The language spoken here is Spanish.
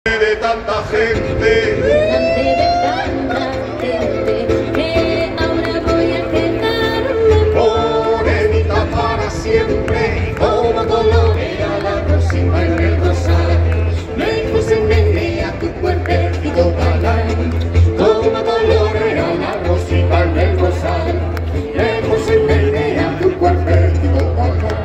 de tanta gente, delante de tanta gente, que ahora voy a quedarme morenita para siempre, como colorea la rosita en el rosal. lejos se menea tu cuerpecito galán, Como colorea la rosita en el rosal, lejos se menea tu cuerpecito galán.